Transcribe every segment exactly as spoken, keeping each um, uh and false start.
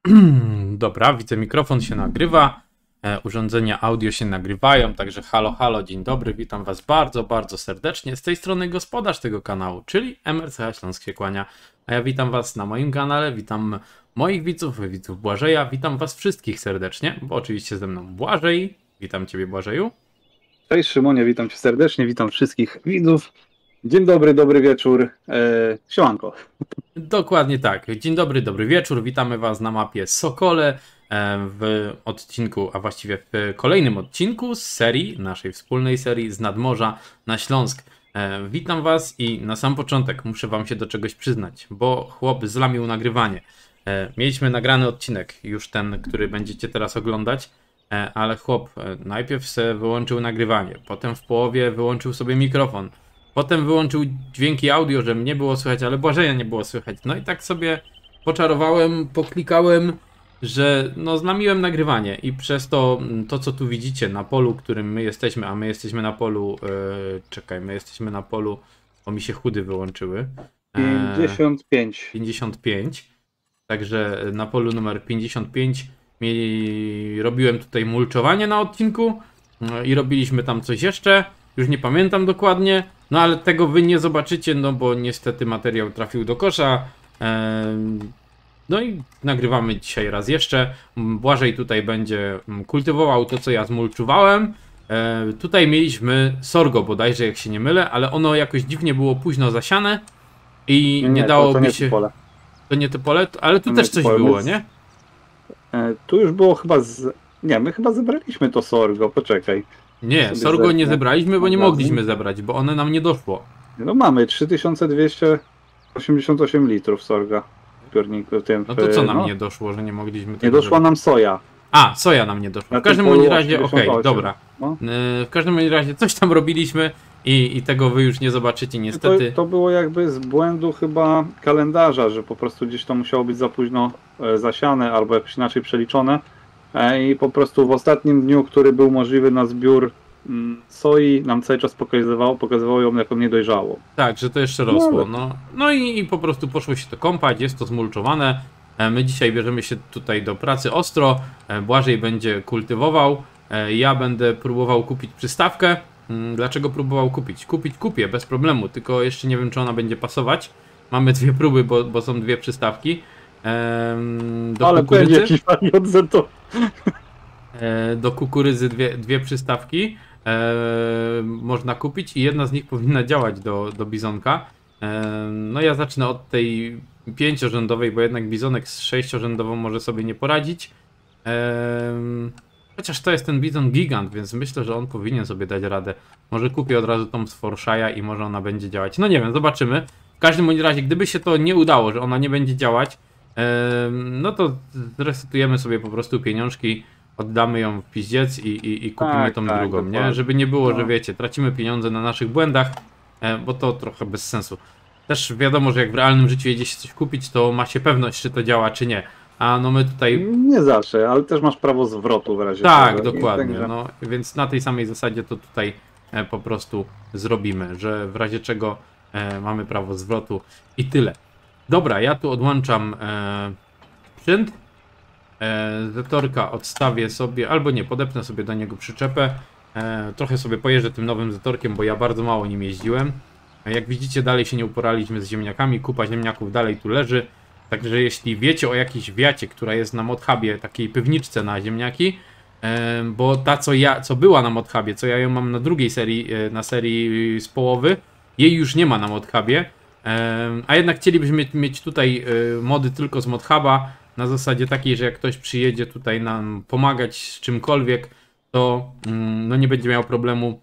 Dobra, widzę, mikrofon się nagrywa, e, urządzenia audio się nagrywają, także halo, halo, dzień dobry, witam was bardzo, bardzo serdecznie. Z tej strony gospodarz tego kanału, czyli M R C H Śląsk się kłania. A ja witam was na moim kanale, witam moich widzów, widzów Błażeja, witam was wszystkich serdecznie, bo oczywiście ze mną Błażej. Witam ciebie, Błażeju. Cześć Szymonie, witam cię serdecznie, witam wszystkich widzów. Dzień dobry, dobry wieczór, eee, siemanko. Dokładnie tak. Dzień dobry, dobry wieczór. Witamy was na mapie Sokole w odcinku, a właściwie w kolejnym odcinku z serii, naszej wspólnej serii z Nadmorza na Śląsk. Witam was i na sam początek muszę wam się do czegoś przyznać, bo chłop zlamił nagrywanie. Mieliśmy nagrany odcinek, już ten, który będziecie teraz oglądać, ale chłop najpierw se wyłączył nagrywanie, potem w połowie wyłączył sobie mikrofon. Potem wyłączył dźwięki audio, że mnie było słychać, ale Błażeja nie było słychać. No i tak sobie poczarowałem, poklikałem, że no zlamiłem nagrywanie i przez to, to co tu widzicie na polu, którym my jesteśmy, a my jesteśmy na polu, yy, czekaj, my jesteśmy na polu, bo mi się chudy wyłączyły. pięćdziesiąt pięć. pięćdziesiąt pięć. Także na polu numer pięćdziesiąt pięć mieli, robiłem tutaj mulczowanie na odcinku yy, i robiliśmy tam coś jeszcze. Już nie pamiętam dokładnie, no ale tego wy nie zobaczycie, no bo niestety materiał trafił do kosza. No i nagrywamy dzisiaj raz jeszcze. Błażej tutaj będzie kultywował to, co ja zmulczowałem. Tutaj mieliśmy sorgo bodajże, jak się nie mylę, ale ono jakoś dziwnie było późno zasiane i nie, nie dałoby to, to nie się... Pole. To nie te pole, ale tu to też coś pole. było, nie? Tu już było chyba z... Nie, my chyba zebraliśmy to sorgo, poczekaj. Nie, sorgo nie zebraliśmy, bo nie mogliśmy zebrać, bo one nam nie doszło. No mamy trzy tysiące dwieście osiemdziesiąt osiem litrów sorga w zbiorniku tym. No to co nam no. nie doszło, że nie mogliśmy tego Nie doszła zrobić? nam soja. A, soja nam nie doszła. W każdym bądź razie, okej, okay, dobra. No. W każdym bądź razie coś tam robiliśmy i, i tego wy już nie zobaczycie niestety. To, to było jakby z błędu chyba kalendarza, że po prostu gdzieś to musiało być za późno zasiane albo jakoś inaczej przeliczone. I po prostu w ostatnim dniu, który był możliwy na zbiór soi, nam cały czas pokazywało, pokazywało ją jako niedojrzałą. Tak, że to jeszcze rosło. No, no i, i po prostu poszło się to kąpać, jest to zmulczowane. My dzisiaj bierzemy się tutaj do pracy ostro. Błażej będzie kultywował. Ja będę próbował kupić przystawkę. Dlaczego próbował kupić? Kupić kupię, bez problemu, tylko jeszcze nie wiem, czy ona będzie pasować. Mamy dwie próby, bo, bo są dwie przystawki. Do Ale kukurydzy. będzie jakiś wariant, to... Do kukurydzy dwie, dwie przystawki e, można kupić i jedna z nich powinna działać do, do bizonka. E, no ja zacznę od tej pięciorzędowej, bo jednak bizonek z sześciorzędową może sobie nie poradzić. E, chociaż to jest ten bizon gigant, więc myślę, że on powinien sobie dać radę. Może kupię od razu tą z Forshaja i może ona będzie działać. No nie wiem, zobaczymy. W każdym bądź razie, gdyby się to nie udało, że ona nie będzie działać, e, no to zresetujemy sobie po prostu pieniążki. Oddamy ją w piździec i, i, i kupimy tak, tą tak, drugą, dokładnie. nie? Żeby nie było, no. że wiecie, tracimy pieniądze na naszych błędach, e, bo to trochę bez sensu. Też wiadomo, że jak w realnym życiu jedzie się coś kupić, to ma się pewność, czy to działa, czy nie. A no my tutaj... Nie zawsze, ale też masz prawo zwrotu w razie Tak, tego. dokładnie. Tak, no, więc na tej samej zasadzie to tutaj e, po prostu zrobimy, że w razie czego e, mamy prawo zwrotu i tyle. Dobra, ja tu odłączam e, sprzęt. E, Zetorka odstawię sobie, albo nie, podepnę sobie do niego przyczepę. E, trochę sobie pojeżdżę tym nowym Zetorkiem, bo ja bardzo mało nim jeździłem. E, jak widzicie, dalej się nie uporaliśmy z ziemniakami, kupa ziemniaków dalej tu leży. Także jeśli wiecie o jakiejś wiacie, która jest na ModHubie, takiej pewniczce na ziemniaki, e, bo ta co ja, co była na ModHubie, co ja ją mam na drugiej serii, e, na serii z połowy, jej już nie ma na ModHubie. E, a jednak chcielibyśmy mieć tutaj e, mody tylko z ModHuba, na zasadzie takiej, że jak ktoś przyjedzie tutaj nam pomagać z czymkolwiek, to mm, no nie będzie miał problemu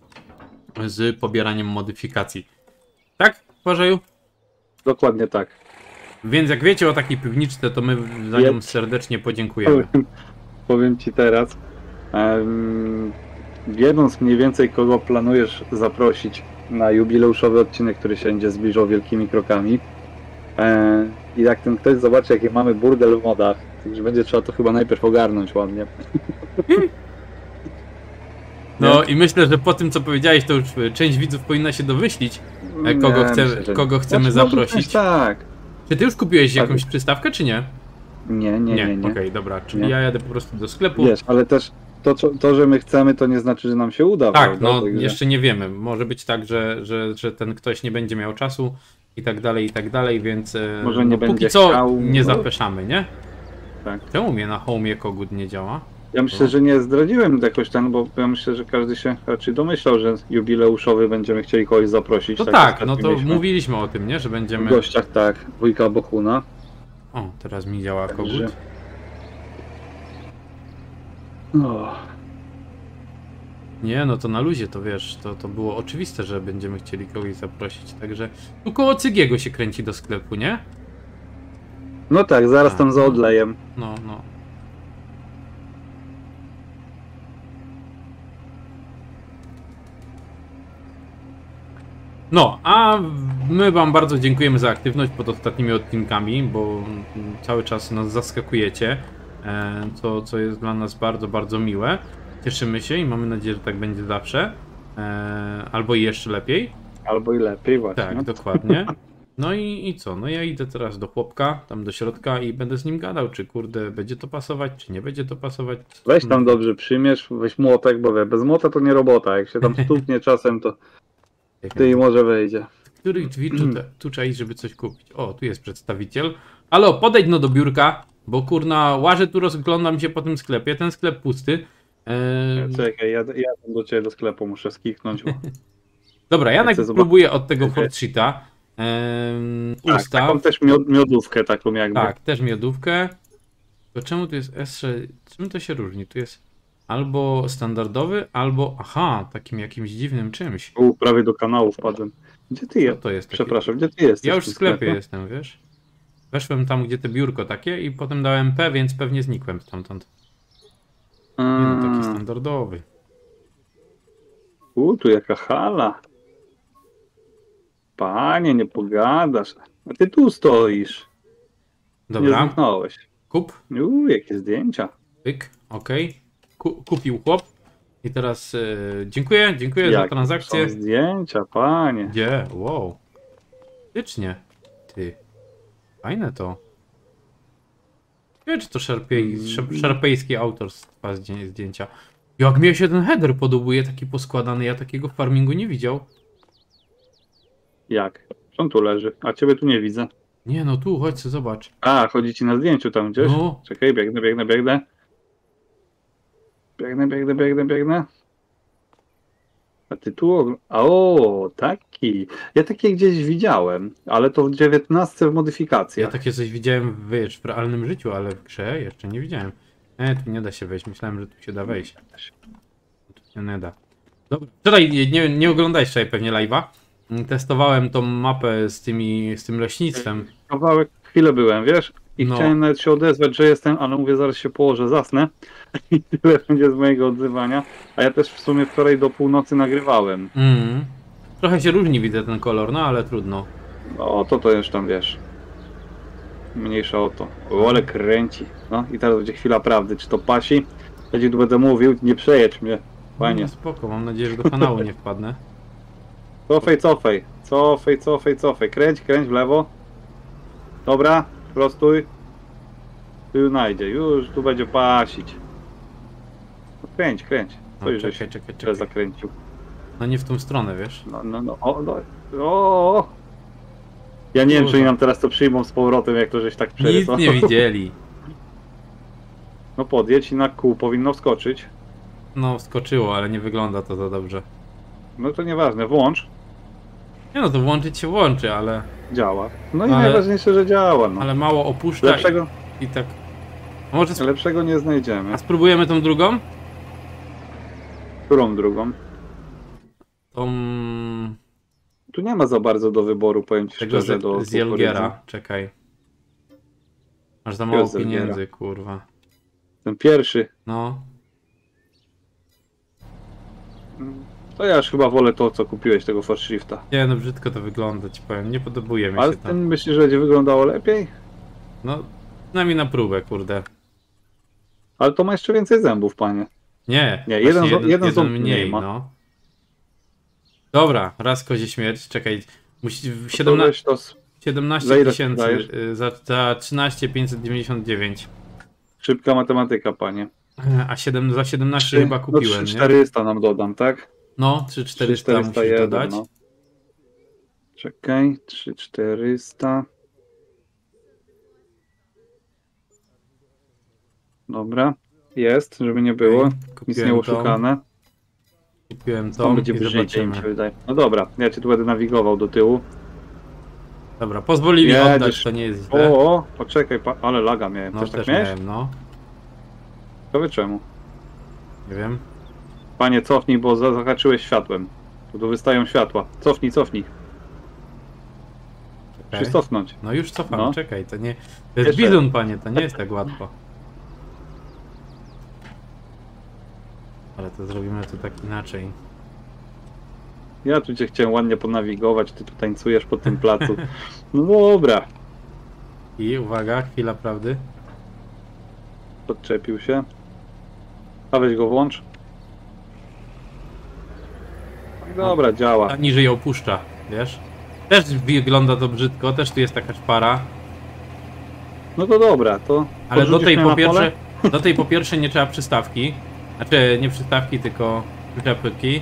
z pobieraniem modyfikacji. Tak, Błażeju? Dokładnie tak. Więc jak wiecie o takiej piwniczce, to my za nią serdecznie podziękujemy. Powiem, powiem ci teraz, um, wiedząc mniej więcej, kogo planujesz zaprosić na jubileuszowy odcinek, który się będzie zbliżał wielkimi krokami, e, i jak ten ktoś zobaczy, jaki mamy burdel w modach, także będzie trzeba to chyba najpierw ogarnąć ładnie. No i myślę, że po tym, co powiedziałeś, to już część widzów powinna się domyślić, kogo, Nie, chce, myślę, że... kogo chcemy znaczy, zaprosić. Tak. Czy ty już kupiłeś jakąś przystawkę, czy nie? Nie, nie, nie, nie. Okej, dobra, czyli Nie. ja jadę po prostu do sklepu. Wiesz, ale też to, co- to, że my chcemy, to nie znaczy, że nam się uda. Tak, prawda? no Także- jeszcze nie wiemy. Może być tak, że, że, że ten ktoś nie będzie miał czasu i tak dalej, i tak dalej, więc e, Może nie no, będzie póki co chciał, nie no. zapeszamy, nie? Tak. Czemu mnie na Home'ie kogut nie działa? Ja myślę, że nie zdradziłem jakoś ten, bo ja myślę, że każdy się raczej domyślał, że jubileuszowy będziemy chcieli kogoś zaprosić. No tak, tak, ostatnio no to mieliśmy mówiliśmy o tym, nie? Że W będziemy... gościach, tak, wujka Bohuna. O, teraz mi działa kogut. Także- O, Nie, no to na luzie, to wiesz, to, to było oczywiste, że będziemy chcieli kogoś zaprosić, także... Tu koło Cygiego się kręci do sklepu, nie? no tak, zaraz A. tam za odlejem. No, no. No, a my wam bardzo dziękujemy za aktywność pod ostatnimi odcinkami, bo cały czas nas zaskakujecie, e, co, co jest dla nas bardzo, bardzo miłe. Cieszymy się i mamy nadzieję, że tak będzie zawsze, e, albo i jeszcze lepiej. Albo i lepiej właśnie. Tak, dokładnie. No i, i co? No ja idę teraz do chłopka, tam do środka i będę z nim gadał, czy kurde będzie to pasować, czy nie będzie to pasować. Weź tam dobrze przyjmiesz, weź młotek, bo wie, bez młota to nie robota. Jak się tam stuknie czasem, to ty i może wejdzie. Których drzwi tu, tu czaisz, żeby coś kupić? O, tu jest przedstawiciel. Halo, podejdź no do biurka, bo kurna, łażę tu, rozglądam się po tym sklepie, ten sklep pusty. Eee, Czekaj, ja, ja tam do ciebie do sklepu muszę skiknąć. Bo... Dobra, ja chcę najpierw zobaczyć. próbuję od tego Okej. Fordsheeta. Eee, Tak, ustaw. taką też miod, miodówkę taką jakby. Tak, też miodówkę. To czemu tu jest S sześć? Czym to się różni? Tu jest albo standardowy, albo aha, takim jakimś dziwnym czymś. U, prawie do kanału wpadłem. Gdzie ty Co jest? to jest takie? Przepraszam, gdzie ty jesteś? Ja już w w tym sklepie jestem, wiesz? Weszłem tam, gdzie te biurko takie i potem dałem P, więc pewnie znikłem stamtąd. Nie no, taki A, standardowy. U, tu jaka hala. Panie, nie pogadasz. A ty tu stoisz. Nie Dobra, zniknąłeś. kup, U, jakie zdjęcia. pyk, okej. Ku, kupił chłop. I teraz e, dziękuję, dziękuję za Jakie transakcję. są zdjęcia, panie. Gdzie? Wow. Faktycznie. Ty. Fajne to. Nie wiem, czy to szarpiej, szar- szarpejski autorstwa zdję- zdjęcia. Jak mnie się ten header podobuje, taki poskładany, ja takiego w farmingu nie widział. Jak? On tu leży, a ciebie tu nie widzę. Nie no, tu, chodź sobie, zobacz. A, chodzi ci na zdjęciu tam gdzieś? No. Czekaj, biegnę, biegnę, biegnę. Biegnę, biegnę, biegnę, biegnę. A ty tu... ogl- A, O, taki. Ja takie gdzieś widziałem, ale to w dziewiętnastce w Ja modyfikacjach. takie coś widziałem, wiesz, w realnym życiu, ale w grze jeszcze nie widziałem. E, tu nie da się wejść, myślałem, że tu się da wejść. Tu się nie da. Dobra, wczoraj nie, nie, nie oglądałeś wczoraj pewnie live'a. Mm, Testowałem tą mapę z tymi, z tym leśnictwem. Kawałek, chwilę byłem, wiesz? I No. chciałem nawet się odezwać, że jestem, ale mówię, zaraz się położę, zasnę. I tyle będzie z mojego odzywania. A ja też w sumie wczoraj do północy nagrywałem. Mm. Trochę się różni, widzę ten kolor, no ale trudno. No to to już tam wiesz. Mniejsza o to. O, ale kręci. No i teraz będzie chwila prawdy. Czy to pasi? Ja ci tu będę mówił, nie przejedź mnie. Fajnie. No, spoko, mam nadzieję, że do kanału nie wpadnę. Cofaj, cofaj. Cofaj, cofaj, cofaj. Kręć, kręć w lewo. Dobra, prostuj. Tu najdzie. Już tu będzie pasić. No, kręć, kręć. No, To już czekaj, się czekaj, źle czekaj. zakręcił. No nie w tą stronę, wiesz? No, no, no. O, no. O! Ja nie wiem, czy Kurwa. oni nam teraz to przyjmą z powrotem, jak to żeś tak Nic przerysował. nie widzieli. No podjedź i na kół powinno wskoczyć. No, wskoczyło, ale nie wygląda to za dobrze. No to nieważne, włącz. Nie no, to włączyć się włączy, ale, Działa. No i Ale- najważniejsze, że działa. No. ale mało opuszcza Lepszego, i, i tak... A może sp- lepszego nie znajdziemy. a spróbujemy tą drugą? Którą drugą? Tą... Tu nie ma za bardzo do wyboru, powiem ci tego szczerze. do z, z Jelgiera, czekaj. Masz za Jakiego mało Zelgiera? pieniędzy, kurwa. Ten pierwszy. No, To ja już chyba wolę to, co kupiłeś, tego Fordshrifta. nie no, brzydko to wygląda, ci powiem, nie podobuje mi Ale się to. ten myślisz, że będzie wyglądało lepiej? No, przynajmniej na próbę, kurde. Ale to ma jeszcze więcej zębów, panie. Nie, Nie, właśnie jeden zo- jeden, jeden jeden ząb mniej, mniej ma. no. Dobra, raz kozie śmierć, czekaj. Musi w To siedemna... weź to, s- siedemnaście Za ile tysięcy, sprzedajesz? y, za, za trzynaście pięćset dziewięćdziesiąt dziewięć. Szybka matematyka, panie. A siedem, za siedemnaście Trzy- chyba kupiłem, no nie? trzy czterysta nam dodam, tak? No, trzy czterysta musisz dodać. no. Czekaj, trzy czterysta. Dobra, jest, żeby nie było. Okej, Nic kupiłem nie tą, oszukane. Kupiłem To tą będzie i bliżej, mi się zobaczymy. wydaje. No dobra, ja cię tu będę nawigował do tyłu. Dobra, pozwolili Jedziesz. oddać, to nie jest źle. O, o, poczekaj, pa... ale laga miałem. No Też tak też miałeś? miałem, no. Ciekawe czemu. Nie wiem. Panie, cofnij, bo za- zahaczyłeś światłem. Tu, tu wystają światła. Cofnij, cofnij. Czekaj. Musisz cofnąć. No już cofam, No. czekaj, to nie... To jest Jeszcze. bizon, panie, to nie jest tak łatwo. Ale to zrobimy to tak inaczej. Ja tu cię chciałem ładnie ponawigować, ty tu tańcujesz po tym placu. No dobra. I uwaga, chwila prawdy. Podczepił się. A weź go włącz. Dobra, działa. A niżej opuszcza, wiesz? Też wygląda to brzydko, też tu jest taka szpara. No to dobra, to Ale do podrzucisz tej mnie po na pierwsze, pole? do tej po pierwsze nie trzeba przystawki. Znaczy nie przystawki, tylko przyczepki.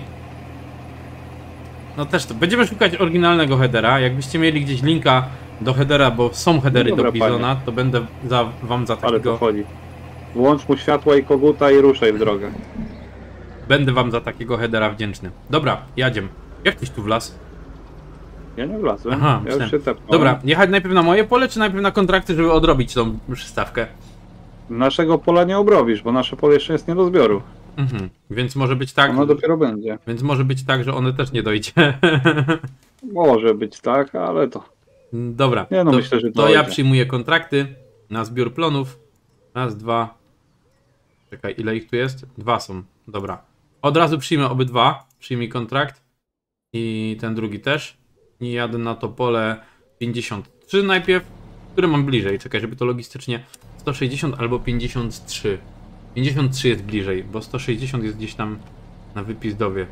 No też to. Będziemy szukać oryginalnego headera. Jakbyście mieli gdzieś linka do headera, bo są headery No dobra, do Bizona, to będę za, wam za Ale to takiego. chodzi. Włącz mu światła i koguta i ruszaj w drogę. Będę wam za takiego headera wdzięczny. Dobra, jadziem. Jak tyś tu wlazł? Ja nie wlazłem. Aha, ja już myślałem. się tepnąłem. Dobra, jechać najpierw na moje pole, czy najpierw na kontrakty, żeby odrobić tą przystawkę? Naszego pola nie obrobisz, bo nasze pole jeszcze jest nie do zbioru. Mhm. Więc może być tak. Ono dopiero będzie. Więc może być tak, że one też nie dojdzie. Może być tak, ale to... Dobra, Nie, no to, myślę, że to ja dojdzie. przyjmuję kontrakty na zbiór plonów. Raz, dwa. Czekaj, ile ich tu jest? Dwa są. Dobra. Od razu przyjmę obydwa. Przyjmij kontrakt. I ten drugi też. I jadę na to pole pięćdziesiąt trzy najpierw. Które mam bliżej? Czekaj, żeby to logistycznie. sto sześćdziesiąt albo pięćdziesiąt trzy. pięćdziesiąt trzy jest bliżej, bo sto sześćdziesiąt jest gdzieś tam na wypizdowie.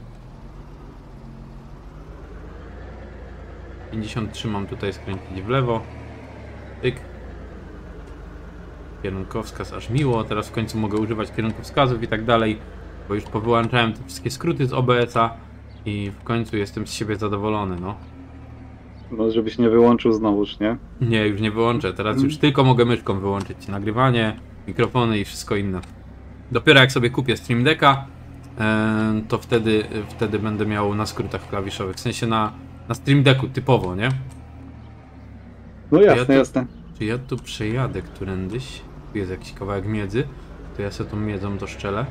pięćdziesiąt trzy mam tutaj skręcić w lewo. Tyk. Kierunkowskaz aż miło. Teraz w końcu mogę używać kierunkowskazów i tak dalej. Bo już powyłączałem te wszystkie skróty z O B S a. I w końcu jestem z siebie zadowolony, no. No, żebyś nie wyłączył znowuż, nie? Nie, już nie wyłączę. Teraz już tylko mogę myszką wyłączyć nagrywanie, mikrofony i wszystko inne. Dopiero jak sobie kupię Stream Decka, e, to wtedy, wtedy będę miał na skrótach klawiszowych. W sensie na, na Stream Decku typowo, nie? No ja jasne, tu- jasne. Czy ja tu przejadę którędyś? Tu jest jakiś kawałek miedzy. To ja sobie tą miedzą to szczelę.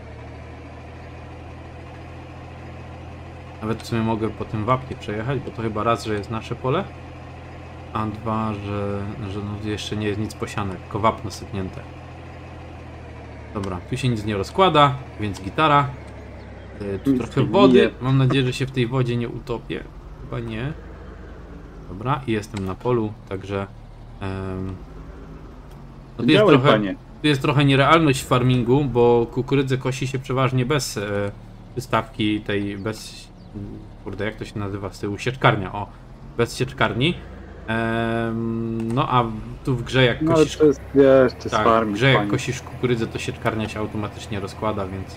Nawet w sumie mogę po tym wapnie przejechać, bo to chyba raz, że jest nasze pole, a dwa, że, że no jeszcze nie jest nic posiane, tylko wapno sypnięte. Dobra, tu się nic nie rozkłada, więc gitara. Y, Tu Nic trochę nie wody. bije. Mam nadzieję, że się w tej wodzie nie utopię. Chyba nie. Dobra, i jestem na polu, także... em, no tu jest Działaj, trochę... panie. Tu jest trochę nierealność w farmingu, bo kukurydzę kosi się przeważnie bez e, przystawki tej, bez, kurde, jak to się nazywa z tyłu, sieczkarnia, o, bez sieczkarni. Em, no a tu w grze jak No ale kosisz, to jest, wiesz, to jest tak, w farming, grze jak panie. kosisz kukurydzę, to sieczkarnia się automatycznie rozkłada, więc...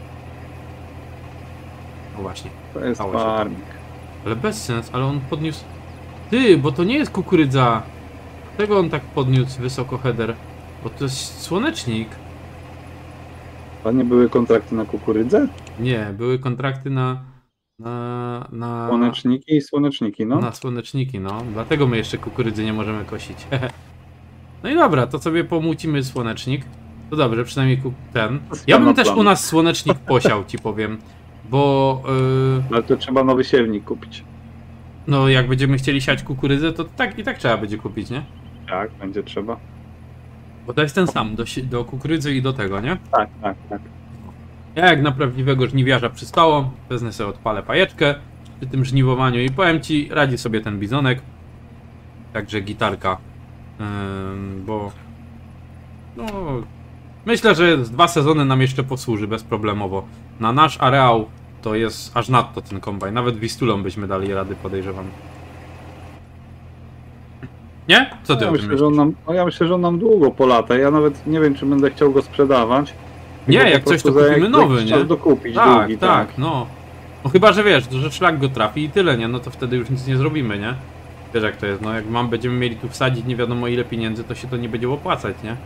No właśnie, To jest stało się tak. farming. ale bez sens, ale on podniósł... Ty, bo to nie jest kukurydza, dlaczego on tak podniósł wysoko header? Bo to jest słonecznik. Panie, były kontrakty na kukurydzę? Nie, były kontrakty na. Na. na Słoneczniki i słoneczniki, no. Na słoneczniki, no. Dlatego my jeszcze kukurydzy nie możemy kosić. No i dobra, to sobie pomucimy słonecznik. To dobrze, przynajmniej ku- ten. Ja bym też u nas słonecznik posiał, ci powiem. Bo. Yy, Ale to trzeba nowy siewnik kupić. no, jak będziemy chcieli siać kukurydzę, to tak i tak trzeba będzie kupić, nie? Tak, będzie trzeba. Bo to jest ten sam, do, si- do kukurydzy i do tego, nie? Tak, tak, tak. Ja jak na prawdziwego żniwiarza przystało, wezmę sobie odpalę pajeczkę przy tym żniwowaniu i powiem ci, radzi sobie ten bizonek. Także gitarka, ym, bo no, myślę, że z dwa sezony nam jeszcze posłuży bezproblemowo. Na nasz areał to jest aż nadto ten kombajn, nawet Wistulą byśmy dali rady, podejrzewam. Nie? Co ty Ja o tym myślę, że on myślisz? nam, no ja myślę, że on nam długo polata. Ja nawet nie wiem, czy będę chciał go sprzedawać. Nie, Tylko jak po coś, to prostu za kupimy jak- nowy, jakiś nie? czas dokupić Tak, długi, tak, no. No chyba, że wiesz, że szlak go trafi i tyle, nie? No to wtedy już nic nie zrobimy, nie? Wiesz jak to jest, no jak mam, będziemy mieli tu wsadzić nie wiadomo ile pieniędzy, to się to nie będzie opłacać, nie?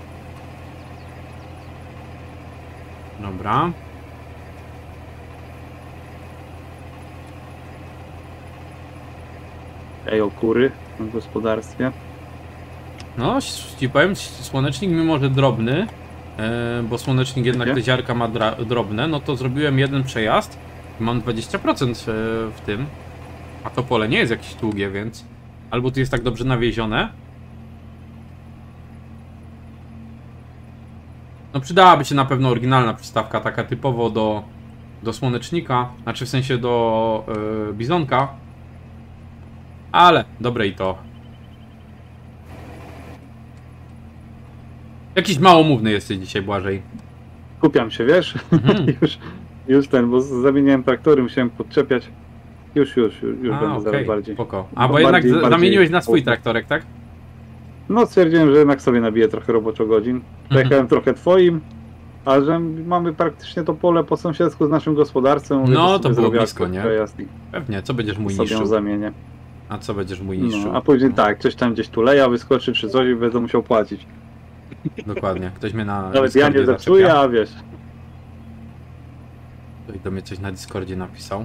Dobra. Ej, o kury w gospodarstwie. No, ci powiem, słonecznik mimo, że drobny, e, bo słonecznik jednak Gdzie? te ziarka ma dra- drobne, no to zrobiłem jeden przejazd i mam dwadzieścia procent e, w tym, a to pole nie jest jakieś długie, więc albo tu jest tak dobrze nawiezione. No przydałaby się na pewno oryginalna przystawka, taka typowo do, do słonecznika, znaczy w sensie do e, bizonka, ale dobre i to. Jakiś małomówny jesteś dzisiaj, Błażej. Kupiam się, wiesz? Mhm. już, już ten, bo zamieniałem traktory, musiałem podczepiać. Już, już, już, już A, będę zaraz okej, bardziej. spoko. A, bo Bardziej- jednak z- bardziej zamieniłeś na swój poufny. traktorek, tak? No stwierdziłem, że jednak sobie nabiję trochę roboczo godzin. Przejechałem trochę twoim, a że mamy praktycznie to pole po sąsiedzku z naszym gospodarstwem. mówię, No, sobie to było zrobię blisko, akurat nie? przejazd i Pewnie, co będziesz mój sobie ją niszczył? zamienię. A co będziesz mój niszczył? No, a później tak, coś tam gdzieś tu leja wyskoczy czy coś i będę musiał płacić. Dokładnie, ktoś mnie na Nawet ja Discordzie nie zepsuję, zaczepia. a wiesz. Ktoś do mnie coś na Discordzie napisał.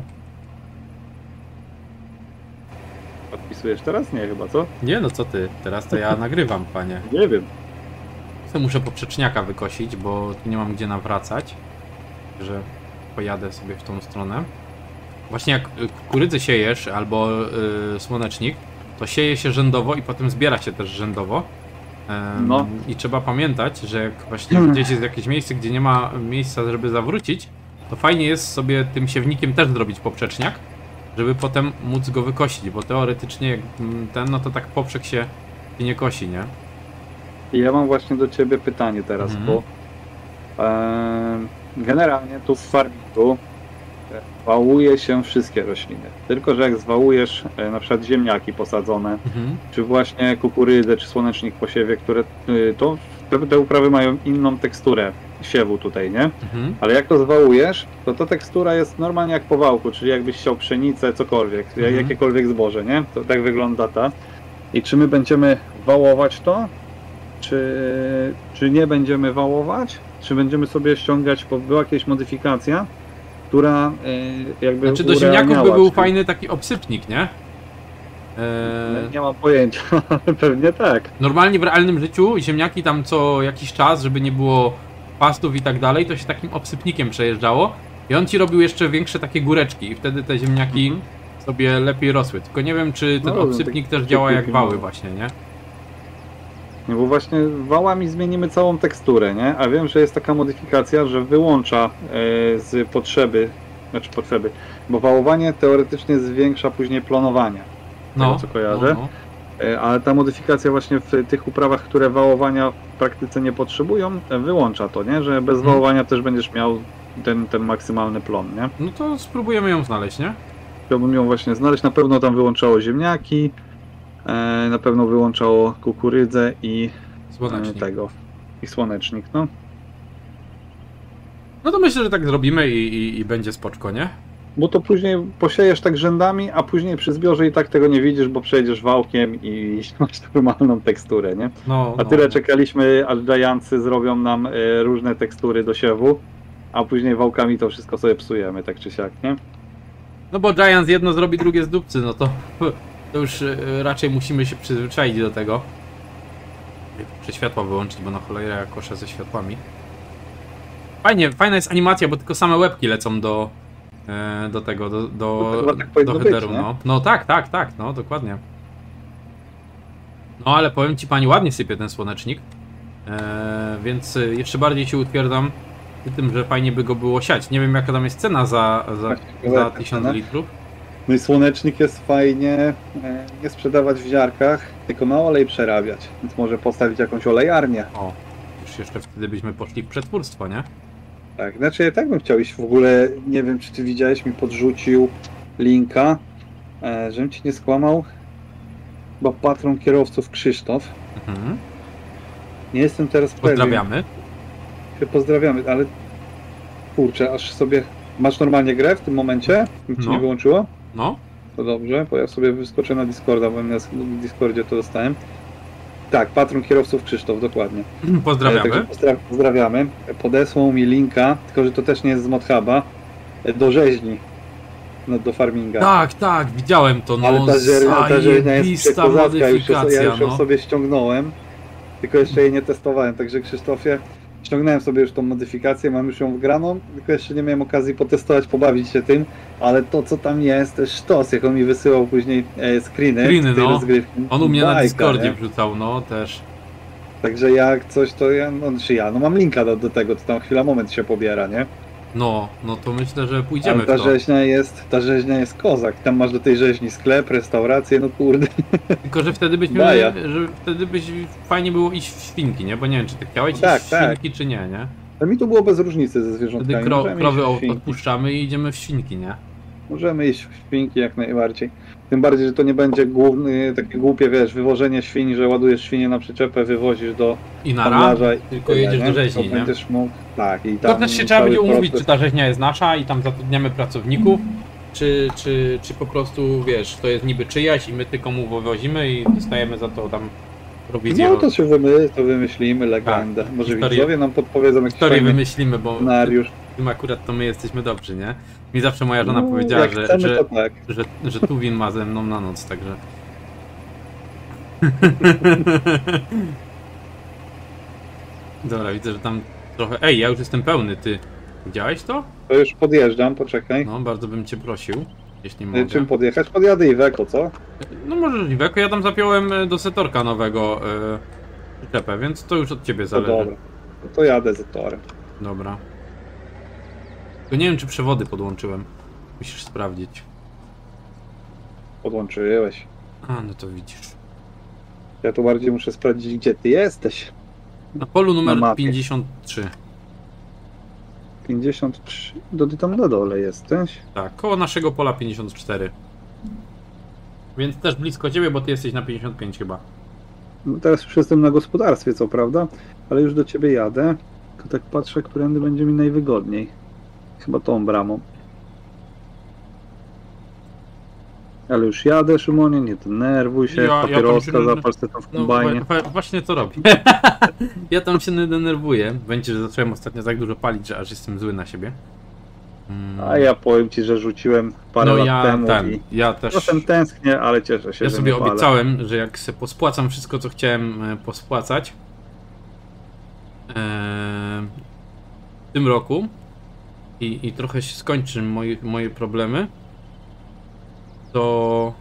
Podpisujesz teraz? Nie chyba, co? Nie no, co ty? Teraz to ja nagrywam, panie. Nie wiem. Ja muszę poprzeczniaka wykosić, bo tu nie mam gdzie nawracać. Że pojadę sobie w tą stronę. Właśnie jak y, kukurydzę siejesz albo y, słonecznik, to sieje się rzędowo i potem zbiera się też rzędowo. Em, No. I trzeba pamiętać, że jak właśnie gdzieś jest jakieś miejsce, gdzie nie ma miejsca, żeby zawrócić, to fajnie jest sobie tym siewnikiem też zrobić poprzeczniak, żeby potem móc go wykosić, bo teoretycznie jak mm, ten, no to tak poprzek się się nie kosi, nie? I ja mam właśnie do ciebie pytanie teraz, Mhm. bo em, generalnie tu w farmingu e, wałuje się wszystkie rośliny. Tylko, że jak zwałujesz e, na przykład ziemniaki posadzone, Mhm. czy właśnie kukurydzę, czy słonecznik po siewie, które y, to te, te uprawy mają inną teksturę siewu tutaj, nie? Mhm. Ale jak to zwałujesz, to ta tekstura jest normalnie jak po wałku, czyli jakbyś chciał pszenicę, cokolwiek, Mhm. jakiekolwiek zboże, nie? To tak wygląda ta. I czy my będziemy wałować to, czy, czy nie będziemy wałować, czy będziemy sobie ściągać, bo była jakaś modyfikacja, która y, jakby Znaczy do ziemniaków by urealniała, był czy- fajny taki obsypnik, nie? Eee, Nie mam pojęcia, ale pewnie tak. Normalnie w realnym życiu ziemniaki tam co jakiś czas, żeby nie było pastów i tak dalej, to się takim obsypnikiem przejeżdżało i on ci robił jeszcze większe takie góreczki i wtedy te ziemniaki Mhm. sobie lepiej rosły. Tylko nie wiem, czy ten No, obsypnik taki- też taki działa jak taki wały mały. właśnie, nie? Nie, bo właśnie wałami zmienimy całą teksturę, nie? A wiem, że jest taka modyfikacja, że wyłącza e, z potrzeby, znaczy potrzeby, bo wałowanie teoretycznie zwiększa później plonowanie, No, tego co kojarzę. no, no. E, ale ta modyfikacja właśnie w tych uprawach, które wałowania w praktyce nie potrzebują, e, wyłącza to, nie? Że bez Mhm. wałowania też będziesz miał ten, ten maksymalny plon, nie? No to spróbujemy ją znaleźć, nie? Chciałbym ją właśnie znaleźć. Na pewno tam wyłączało ziemniaki, e, na pewno wyłączało kukurydzę i e, Słonecznik. tego, i słonecznik, no. No to myślę, że tak zrobimy i, i, i będzie spoczko, nie? Bo to później posiejesz tak rzędami, a później przy zbiorze i tak tego nie widzisz, bo przejdziesz wałkiem i masz normalną teksturę, nie? No, A no, tyle no. czekaliśmy, aż Giantsy zrobią nam e, różne tekstury do siewu, a później wałkami to wszystko sobie psujemy, tak czy siak, nie? No bo Giants jedno zrobi, drugie z dupcy, no to, to już e, raczej musimy się przyzwyczaić do tego. Muszę światła wyłączyć, bo na cholerę ja koszę ze światłami. Fajnie, fajna jest animacja, bo tylko same łebki lecą do, e, do tego, do, do, No to chyba tak powinno do być, headeru, nie? no. No tak, tak, tak, no dokładnie. No ale powiem ci, pani, ładnie sypie ten słonecznik, e, więc e, jeszcze bardziej się utwierdzam w tym, że fajnie by go było siać. Nie wiem jaka tam jest cena za, za, Właśnie, za jaka tysiąc cena? litrów. No i słonecznik jest fajnie e, nie sprzedawać w ziarkach, tylko na olej przerabiać, więc może postawić jakąś olejarnię. O, już jeszcze wtedy byśmy poszli w przetwórstwo, nie? Tak, znaczy ja tak bym chciał iść w ogóle, nie wiem czy ty widziałeś, mi podrzucił linka, e, żebym ci nie skłamał, chyba patron kierowców Krzysztof. Mhm. Nie jestem teraz pewien. Pozdrawiamy. Się pozdrawiamy, ale kurczę, aż sobie... Masz normalnie grę w tym momencie? Nic ci No. nie wyłączyło? No. To dobrze, bo ja sobie wyskoczę na Discorda, bo na Discordzie to dostałem. Tak, patron kierowców Krzysztof, dokładnie. Pozdrawiamy. Także pozdra pozdrawiamy. Podesłał mi linka, tylko że to też nie jest z ModHuba, do rzeźni. No, do farminga. Tak, tak, widziałem to, no, Ale ta rzeźnia, ta rzeźnia jest zajebista przekozacka, już, modyfikacja, ja już ją no. sobie ściągnąłem, tylko jeszcze jej nie testowałem, także Krzysztofie, ściągnąłem sobie już tą modyfikację, mam już ją wgraną, tylko jeszcze nie miałem okazji potestować, pobawić się tym, ale to co tam jest, to jest sztos, jak on mi wysyłał później e, screeny, Screeny, z tej no. rozgrywki. On u mnie na Bajka, Discordzie nie? wrzucał, no, też. Także jak coś, to ja, no czy ja, no mam linka do, do tego, to tam chwila, moment się pobiera, nie? No, no to myślę, że pójdziemy Ale ta w to. rzeźnia jest, ta rzeźnia jest kozak, tam masz do tej rzeźni sklep, restaurację, no kurde. Tylko, że wtedy byśmy, Baja. że wtedy byś fajnie było iść w świnki, nie? Bo nie wiem, czy ty chciałeś Tak, iść w tak. świnki, czy nie, nie? A mi to było bez różnicy ze zwierzątkami. Wtedy kro, Możemy krowy iść w od- świnki. odpuszczamy i idziemy w świnki, nie? Możemy iść w świnki jak najbardziej. Tym bardziej, że to nie będzie główny, takie głupie, wiesz, wywożenie świń, że ładujesz świnie na przyczepę, wywozisz do I na handlarza i tylko tyle, jedziesz nie? do rzeźni, To nie? będziesz mógł, tak, i To tam też się trzeba cały będzie umówić, proces. czy ta rzeźnia jest nasza i tam zatrudniamy pracowników, czy, czy, czy po prostu, wiesz, to jest niby czyjaś i my tylko mu wywozimy i dostajemy za to tam prowizję. No to się wymy, to wymyślimy legendę. Tak, Może historię- widzowie nam podpowiedzą jakiś Historię fajny wymyślimy, bo scenariusz. w tym akurat to my jesteśmy dobrzy, nie? Mi zawsze moja żona No, powiedziała, jak że, chcemy, że, to tak. że, że Tuwin ma ze mną na noc, także... Dobra, widzę, że tam trochę... Ej, ja już jestem pełny, ty widziałeś to? To już podjeżdżam, poczekaj. No, bardzo bym cię prosił, jeśli Y, mogę. Czym podjechać? Podjadę Iveco, co? No możesz Iveco, ja tam zapiąłem e, do Setorka nowego e, przyczepę, więc to już od ciebie To zależy. dobra. No to jadę z torem. Dobra. Tylko nie wiem, czy przewody podłączyłem. Musisz sprawdzić. Podłączyłeś. A, no to widzisz. Ja tu bardziej muszę sprawdzić, gdzie ty jesteś. Na polu numer mapie. pięćdziesiąt trzy. pięćdziesiąt trzy. Do ty tam na dole jesteś. Tak, koło naszego pola pięćdziesiąt cztery. Więc też blisko ciebie, bo ty jesteś na pięćdziesiąt pięć chyba. No teraz już jestem na gospodarstwie, co prawda, ale już do ciebie jadę. Tylko tak patrzę, którędy będzie mi najwygodniej. Chyba tą bramą. Ale już jadę, Szymonie, nie denerwuj się, Ja- ja tam papieroska, się- zapal sobie tam w No kombajnie. wa- wa- właśnie to robię. Ja tam się nie denerwuję. Będzie, że zacząłem ostatnio tak dużo palić, że aż jestem zły na siebie. Mm. A ja powiem ci, że rzuciłem parę No lat ja temu ten, i ja też... czasem tęsknię, ale cieszę się, Ja że sobie nie palę. obiecałem, że jak se pospłacam wszystko, co chciałem e, pospłacać e, w tym roku i, i trochę się skończy moje, moje problemy, to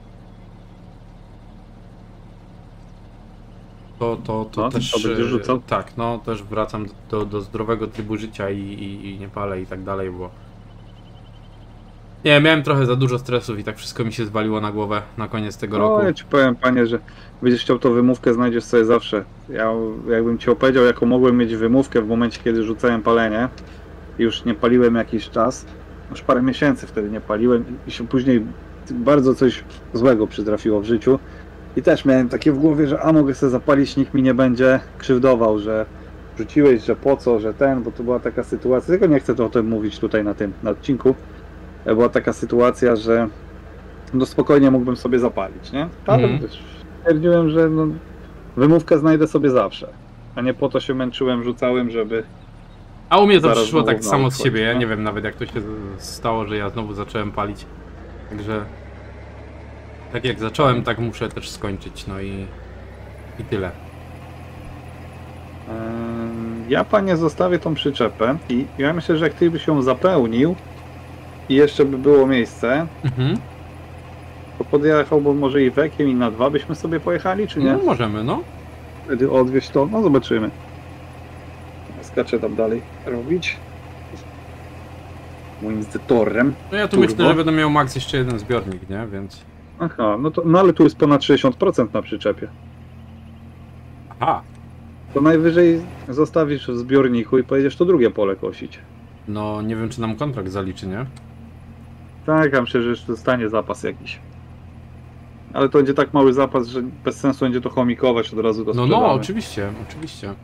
to, to, to No, też to będziesz e, rzucał? tak, no też wracam do, do, do zdrowego trybu życia i, i, i nie palę i tak dalej, bo nie, miałem trochę za dużo stresów i tak wszystko mi się zwaliło na głowę na koniec tego No, roku. ja ci powiem, panie, że będziesz chciał tą wymówkę, znajdziesz sobie zawsze. Ja jakbym ci opowiedział, jaką mogłem mieć wymówkę w momencie, kiedy rzucałem palenie, już nie paliłem jakiś czas, już parę miesięcy wtedy nie paliłem i się później bardzo coś złego przytrafiło w życiu i też miałem takie w głowie, że a mogę sobie zapalić, nikt mi nie będzie krzywdował, że rzuciłeś, że po co, że ten, bo to była taka sytuacja, tylko nie chcę to o tym mówić tutaj na tym, na odcinku. Była taka sytuacja, że no spokojnie mógłbym sobie zapalić, nie? Ale Mhm. stwierdziłem, że no, wymówkę znajdę sobie zawsze, a nie po to się męczyłem, rzucałem, żeby... A u mnie to Zaraz przyszło znowu tak w samo nauk z siebie, ja wchodzi, nie wiem nawet jak to się z- stało, że ja znowu zacząłem palić. Także tak jak zacząłem, tak muszę też skończyć, no i, i tyle. Ym, Ja, panie, zostawię tą przyczepę i ja myślę, że jak ty byś ją zapełnił i jeszcze by było miejsce, Mhm. to podjechałbym może i wekiem i na dwa byśmy sobie pojechali, czy nie? No możemy, no. Wtedy odwieźć to, no zobaczymy. Skaczę tam dalej robić. Moim zetorem. No ja tu Turbo. myślę, że będę miał max jeszcze jeden zbiornik, nie? Więc... Aha, no to, no ale tu jest ponad sześćdziesiąt procent na przyczepie. Aha. To najwyżej zostawisz w zbiorniku i pojedziesz to drugie pole kosić. No nie wiem, czy nam kontrakt zaliczy, nie? Tak, ja myślę, że jeszcze zostanie zapas jakiś. Ale to będzie tak mały zapas, że bez sensu będzie to chomikować od razu do No, sprzedamy. no, oczywiście, oczywiście.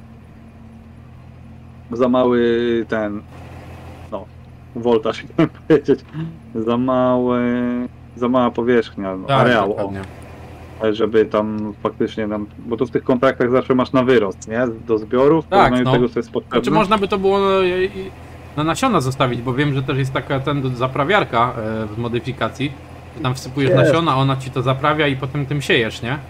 Za mały ten, no, voltaż, chciałem powiedzieć. Za mały, za mała powierzchnia, no, Tak, areał, o, dokładnie. żeby tam faktycznie nam, bo to w tych kontraktach zawsze masz na wyrost, nie? Do zbiorów, w Tak, porównaniu no. tego, co jest potrzebne. Znaczy można by to było no, i- i na nasiona zostawić, bo wiem, że też jest taka ten zaprawiarka e, w modyfikacji. Że tam wsypujesz Jest. nasiona, ona ci to zaprawia i potem tym siejesz, nie?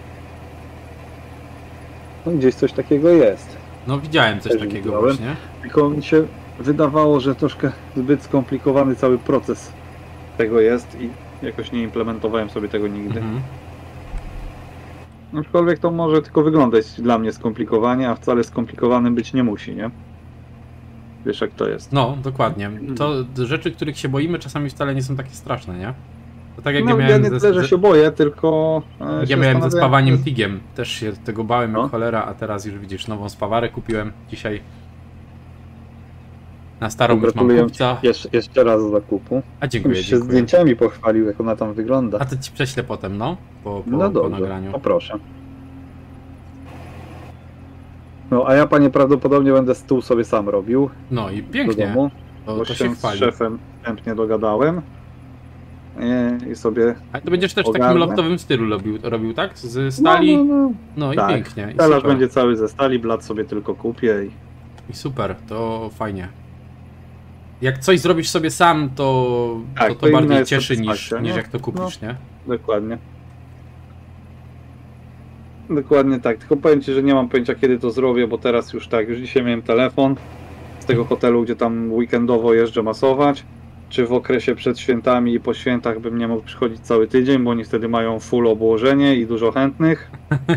No, gdzieś coś takiego jest. No widziałem coś Też takiego widziałem. właśnie. Tylko mi się wydawało, że troszkę zbyt skomplikowany cały proces tego jest i jakoś nie implementowałem sobie tego nigdy. Mhm. Aczkolwiek to może tylko wyglądać dla mnie skomplikowanie, a wcale skomplikowanym być nie musi, nie? Wiesz jak to jest. No, dokładnie. To rzeczy, których się boimy, czasami wcale nie są takie straszne, nie? To tak jak No, ja ja miałem nie ze, tyle, że ze, się boję, tylko e, ja się miałem ze zastanawiałem, spawaniem że- tigiem. Też się tego bałem No. jak cholera, a teraz już widzisz, nową spawarę kupiłem dzisiaj. Na starą już mam Gratuluję kupca. ci jeszcze, jeszcze raz zakupu. A dziękuję, Już się dziękuję. zdjęciami pochwalił, jak ona tam wygląda. A to ci prześlę potem, no? Po, po, No po dobrze, nagraniu. poproszę. No, a ja, panie, prawdopodobnie będę stół sobie sam robił No i do pięknie. domu, To, bo to się się z chwali. szefem chętnie dogadałem. I, i sobie... A to będziesz też w takim ogarnę. loftowym stylu robił, robił tak? Z stali? No, no, no. No i Tak. pięknie. I Talerz super. będzie cały ze stali, blat sobie tylko kupię i... I super, to fajnie. Jak coś zrobisz sobie sam, to Tak, to, to to inna bardziej jest cieszy niż, satysfakcja, niż nie? jak to kupisz, nie? Dokładnie. Dokładnie tak, tylko powiem ci, że nie mam pojęcia kiedy to zrobię, bo teraz już tak, już dzisiaj miałem telefon z tego hotelu, gdzie tam weekendowo jeżdżę masować. Czy w okresie przed świętami i po świętach bym nie mógł przychodzić cały tydzień, bo oni wtedy mają full obłożenie i dużo chętnych.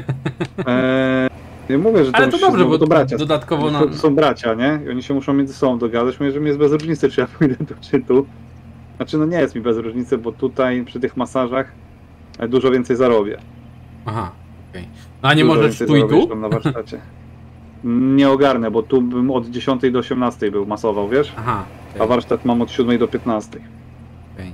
Eee, nie mówię, że to Ale to musi- dobrze, no, bo to bracia. dodatkowo na... To są bracia, nie? I oni się muszą między sobą dogadać. Mówię, że mi jest bez różnicy, czy ja pójdę do czytu. Znaczy, no nie jest mi bez różnicy, bo tutaj przy tych masażach e, dużo więcej zarobię. Aha, okej. No a nie Dużo możesz więcej tu i zarobię, tu? niż tam na warsztacie. Nie ogarnę, bo tu bym od dziesiątej do osiemnastej był masował, wiesz? Aha, A okej, warsztat mam od siódmej do piętnastej. okej.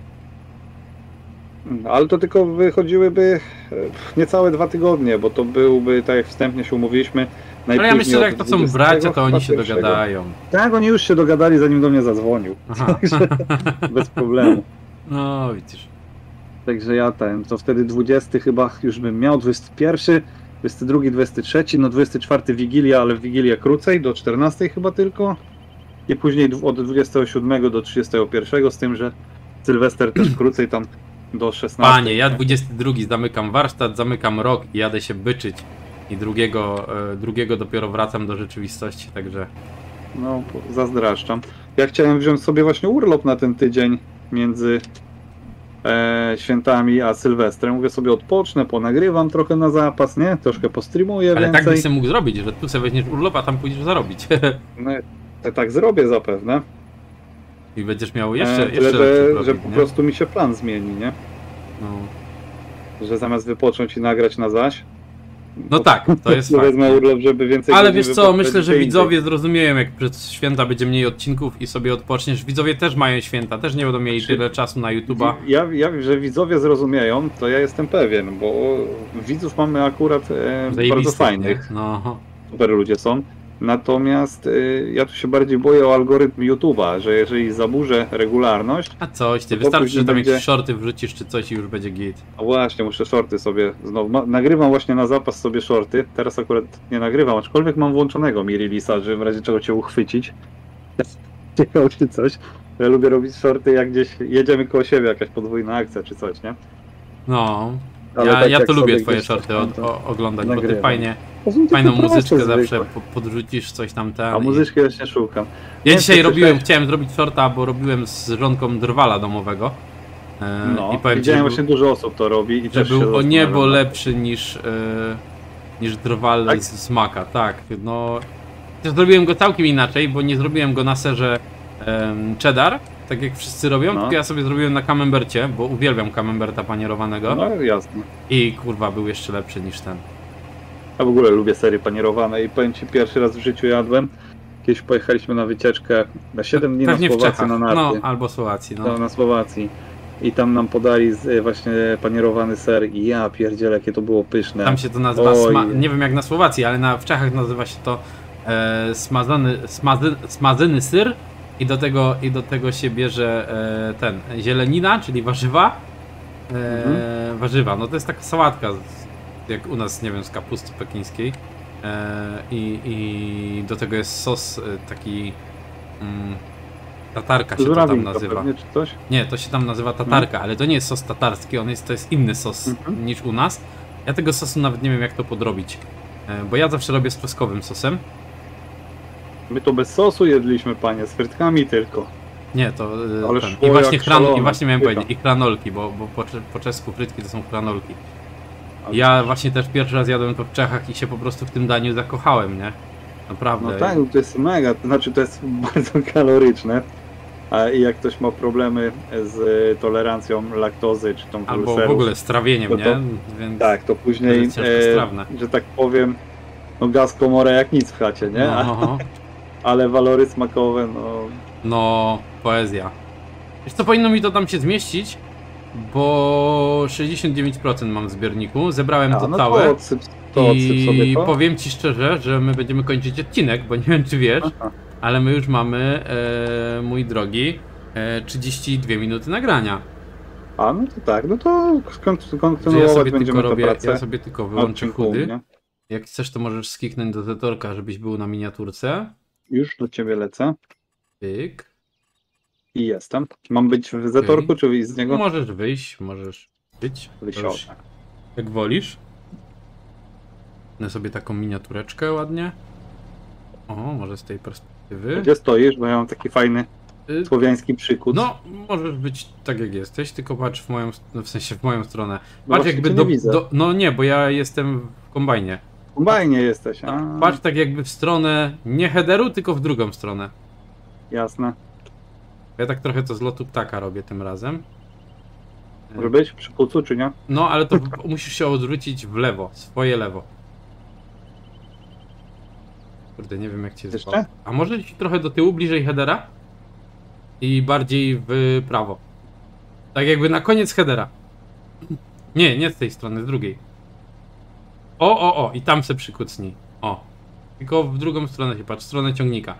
Ale to tylko wychodziłyby e, niecałe dwa tygodnie, bo to byłby, tak jak wstępnie się umówiliśmy, Ale ja najpóźniej myślę, że jak od to są dwudziestego bracia, to oni się chyba pierwszego. dogadają. Tak, oni już się dogadali, zanim do mnie zadzwonił. Aha. Bez problemu. No widzisz. Także ja ten, to wtedy dwudziesty chyba już bym miał, dwudziesty pierwszy, dwudziesty drugi, dwudziesty trzeci, no dwudziesty czwarty Wigilia, ale Wigilia krócej, do czternastej chyba tylko. I później dw- od dwudziestego siódmego do trzydziestego pierwszego, z tym, że Sylwester też krócej tam do szesnastej. Panie, ja dwudziesty drugi zamykam warsztat, zamykam rok i jadę się byczyć. I drugiego, e, drugiego dopiero wracam do rzeczywistości, także... No, po- zazdraszczam. Ja chciałem wziąć sobie właśnie urlop na ten tydzień między e, świętami a Sylwestrem. Mówię sobie odpocznę, ponagrywam trochę na zapas, nie? Troszkę postreamuję Ale tak więcej. byś sobie mógł zrobić, że tu sobie weźmiesz urlop, a tam pójdziesz zarobić. No, ja tak zrobię zapewne. I będziesz miał jeszcze, e, jeszcze tyle, lepszy że, profit, że po nie? prostu mi się plan zmieni, nie? No. Że zamiast wypocząć i nagrać na zaś, No tak, to jest to fakt. wezmę urlop, żeby więcej Ale godzin wiesz co, wypocząć myślę, że gdzie widzowie indziej. zrozumieją, jak przez święta będzie mniej odcinków i sobie odpoczniesz. Widzowie też mają święta, też nie będą mieli Czy- tyle czasu na YouTube'a. Ja, ja, że widzowie zrozumieją, to ja jestem pewien, bo widzów mamy akurat e, bardzo Zajebistych, fajnych, nie? No. super ludzie są. Natomiast e, ja tu się bardziej boję o algorytm YouTube'a, że jeżeli zaburzę regularność, A coś ty, To wystarczy, później że tam będzie- jakieś shorty wrzucisz czy coś i już będzie git. a właśnie muszę shorty sobie znowu, ma, nagrywam właśnie na zapas sobie shorty, teraz akurat nie nagrywam, aczkolwiek mam włączonego mi release'a, żeby w razie czego cię uchwycić. Ciekawe czy coś. Ja lubię robić shorty, jak gdzieś jedziemy koło siebie, jakaś podwójna akcja czy coś, nie? No. Ale Ja, tak ja jak to lubię sobie twoje gdzieś shorty tam od, to o, oglądać, bo ty nagrywam. fajnie, To są fajną takie muzyczkę prace zawsze zwykłe. po- podrzucisz, coś tam ten. A i- muzyczkę właśnie szukam. Ja Nie, dzisiaj to coś robiłem, tak- chciałem zrobić shorta, bo robiłem z żonką drwala domowego. E, No, I powiem ci, widziałem że, właśnie był, dużo osób to robi i że też się był o niebo zastanawiam. lepszy niż, e, niż drwal Tak? z, z Maka, tak. No, też zrobiłem go całkiem inaczej, bo nie zrobiłem go na serze em, cheddar, tak jak wszyscy robią, No. tylko ja sobie zrobiłem na camembercie, bo uwielbiam camemberta panierowanego. No jasne. I kurwa był jeszcze lepszy niż ten. Ja w ogóle lubię sery panierowane i powiem ci, pierwszy raz w życiu jadłem. Kiedyś pojechaliśmy na wycieczkę na siedem dni na Pewnie w Słowację Czechach, na no narty. albo Słowacji, no. No, na Słowacji. i tam nam podali z, właśnie panierowany ser i ja pierdzielę, jakie to było pyszne. Tam się to nazywa, Oj. sma nie wiem jak na Słowacji, ale na, w Czechach nazywa się to e, smazany, smazy, smazyny syr i do tego, i do tego się bierze e, ten, zielenina, czyli warzywa. E, Mhm. Warzywa, no to jest taka sałatka, z- jak u nas, nie wiem, z kapusty pekińskiej. E, i, I do tego jest sos e, taki... Mm, tatarka się to tam Żurawinka nazywa. pewnie, czy coś? Nie, to się tam nazywa tatarka, ale to nie jest sos tatarski, on jest, to jest inny sos Mhm. niż u nas. Ja tego sosu nawet nie wiem jak to podrobić, e, bo ja zawsze robię z czosnkowym sosem. My to bez sosu jedliśmy, panie, z frytkami tylko. Nie, to e, Ale ten. szło I właśnie, jak chran, i szalone, właśnie miałem pycha. powiedzieć, i chranolki, bo, bo po, cze- po czesku frytki to są chranolki. Ale- Ja właśnie też pierwszy raz jadłem to w Czechach i się po prostu w tym daniu zakochałem, nie? Naprawdę. No tak, to jest mega, to znaczy to jest bardzo kaloryczne. A i jak ktoś ma problemy z tolerancją laktozy, czy tą Albo w serów, ogóle z trawieniem, No to- nie? Więc tak, to później, jest ciężkostrawne. e, że tak powiem, no gaz komora jak nic w chacie, nie? A, no, ale walory smakowe, no no, poezja. Wiesz co, powinno mi to tam się zmieścić, bo sześćdziesiąt dziewięć procent mam w zbiorniku, zebrałem a, to no całe to odsyp, to odsyp sobie i to. powiem ci szczerze, że my będziemy kończyć odcinek, bo nie wiem czy wiesz, Aha. ale my już mamy, e, mój drogi, e, trzydzieści dwie minuty nagrania. A, no to tak, no to skont- Że ja kontynuować sobie będziemy tylko tę robię, pracę. ja sobie tylko na wyłączę odcinku, chudy. nie? Jak chcesz, to możesz skiknąć do zetorka, żebyś był na miniaturce. Już do ciebie lecę Pyk. i jestem. Mam być w zatorku, czy wyjść z niego? Możesz wyjść, możesz być. To Wysiądę. już jak wolisz. Na sobie taką miniatureczkę ładnie. O, może z tej perspektywy. Gdzie stoisz? Bo ja mam taki fajny Y, słowiański przykód. No, możesz być tak jak jesteś, tylko patrz w moją, no w sensie w moją stronę. No Patrz właśnie jakby cię do, nie widzę. do. No nie, bo ja jestem w kombajnie. Kombajnie jesteś, No, a, patrz tak jakby w stronę nie headeru, tylko w drugą stronę. jasne. Ja tak trochę to z lotu ptaka robię tym razem. Może być przy kucu, czy nie? No, ale to w- musisz się odwrócić w lewo, swoje lewo. Kurde, nie wiem jak cię Jeszcze? zwał. A może ci trochę do tyłu, bliżej headera? I bardziej w prawo. Tak jakby na koniec headera. Nie, nie z tej strony, z drugiej. O, o, o, i tam se przykucnij. O. Tylko w drugą stronę się patrz, w stronę ciągnika.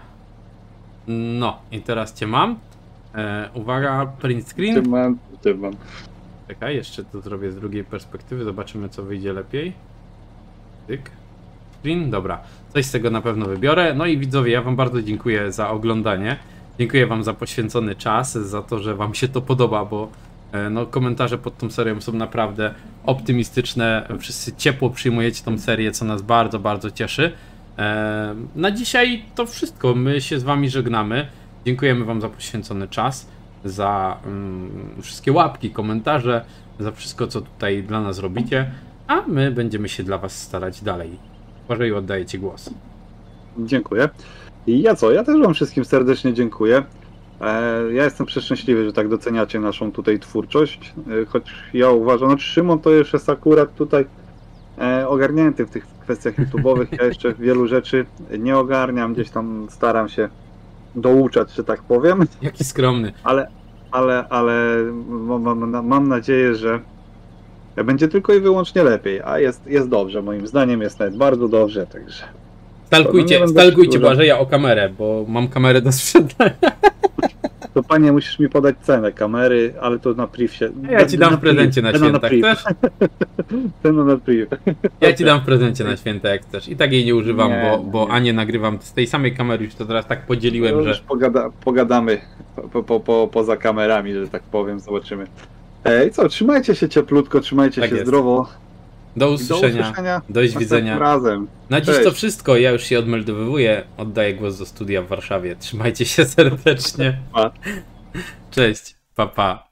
No, i teraz cię mam. E, uwaga, print screen. Ty mam, ty mam. Czekaj, jeszcze to zrobię z drugiej perspektywy, zobaczymy co wyjdzie lepiej. Tyk. Screen, dobra. Coś z tego na pewno wybiorę. No i widzowie, ja wam bardzo dziękuję za oglądanie. Dziękuję wam za poświęcony czas, za to, że wam się to podoba, bo e, no, komentarze pod tą serią są naprawdę optymistyczne. Wszyscy ciepło przyjmujecie tą serię, co nas bardzo, bardzo cieszy. E, na dzisiaj to wszystko. My się z wami żegnamy. Dziękujemy wam za poświęcony czas, za mm, wszystkie łapki, komentarze, za wszystko, co tutaj dla nas robicie, a my będziemy się dla was starać dalej. Błażej, oddaję ci głos. Dziękuję. I ja co? Ja też wam wszystkim serdecznie dziękuję. E, ja jestem przeszczęśliwy, że tak doceniacie naszą tutaj twórczość. E, choć ja uważam, no Szymon to już jest akurat tutaj e, ogarnięty w tych kwestiach YouTube'owych. Ja jeszcze wielu rzeczy nie ogarniam, gdzieś tam staram się douczać, że tak powiem. Jaki skromny. Ale, ale, ale mam, mam, mam nadzieję, że będzie tylko i wyłącznie lepiej, a jest, jest dobrze, moim zdaniem jest nawet bardzo dobrze, także Stalkujcie, No nie będę stalkujcie przedłużał. Błażeja o kamerę, bo mam kamerę do sprzedania. to panie musisz mi podać cenę kamery, ale to na privsie. Ja ci dam w prezencie na Cena święta, priv. chcesz? Cena na priv. Ja ci dam w prezencie na święta, jak chcesz. I tak jej nie używam, Nie, bo, bo nie. Anię nagrywam z tej samej kamery, już to teraz tak podzieliłem, No, że... już pogada, pogadamy po, po, po, poza kamerami, że tak powiem, zobaczymy. Ej, co, trzymajcie się cieplutko, trzymajcie Tak się jest. zdrowo. Do I do usłyszenia, usłyszenia dość następnym widzenia. razem. Na dziś Cześć. to wszystko, ja już się odmeldowywuję, oddaję głos do studia w Warszawie. Trzymajcie się serdecznie. Pa. Cześć, pa pa.